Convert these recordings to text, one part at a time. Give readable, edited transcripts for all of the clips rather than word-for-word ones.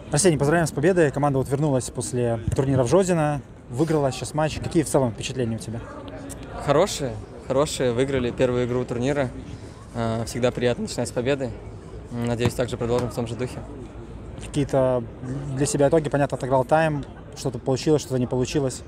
Арсений, поздравляем с победой. Команда вот вернулась после турнира в Жодино, выиграла сейчас матч. Какие в целом впечатления у тебя? Хорошие. Выиграли первую игру турнира. Всегда приятно начинать с победы. Надеюсь, также продолжим в том же духе. Какие-то для себя итоги? Понятно, отыграл тайм, что-то получилось, что-то не получилось.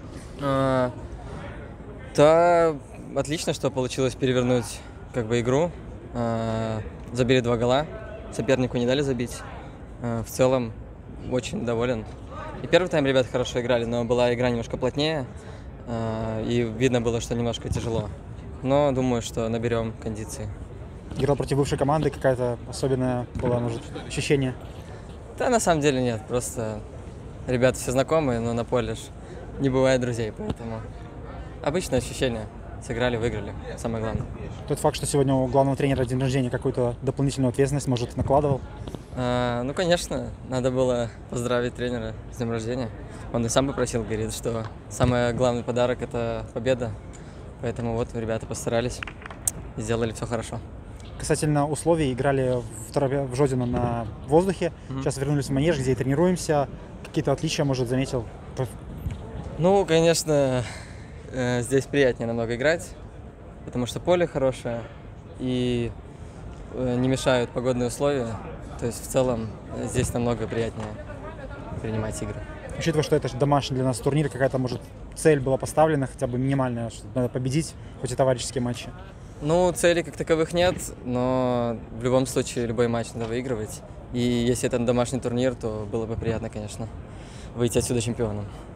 Да, отлично, что получилось перевернуть игру. Забили 2 гола, сопернику не дали забить. В целом очень доволен. И первый тайм ребята хорошо играли, но была игра немножко плотнее, и видно было, что немножко тяжело. Но думаю, что наберем кондиции. Играл против бывшей команды, какая-то особенная была, может, ощущение? Да, на самом деле нет, просто ребята все знакомые, но на поле не бывает друзей, поэтому обычное ощущение. Сыграли, выиграли, самое главное. Тот факт, что сегодня у главного тренера день рождения, какую-то дополнительную ответственность, может, накладывал? Ну, конечно, надо было поздравить тренера с днем рождения. Он и сам попросил, говорит, что самый главный подарок – это победа. Поэтому вот ребята постарались и сделали все хорошо. Касательно условий, играли в Жодино на воздухе, Сейчас вернулись в манеж, где и тренируемся. Какие-то отличия, может, заметил? Ну, конечно, здесь приятнее намного играть, потому что поле хорошее и не мешают погодные условия. То есть в целом здесь намного приятнее принимать игры. Учитывая, что это домашний для нас турнир, какая-то, может, цель была поставлена, хотя бы минимальная, что надо победить, хоть и товарищеские матчи? Ну, целей как таковых нет, но в любом случае любой матч надо выигрывать. И если это домашний турнир, то было бы приятно, конечно, выйти отсюда чемпионом.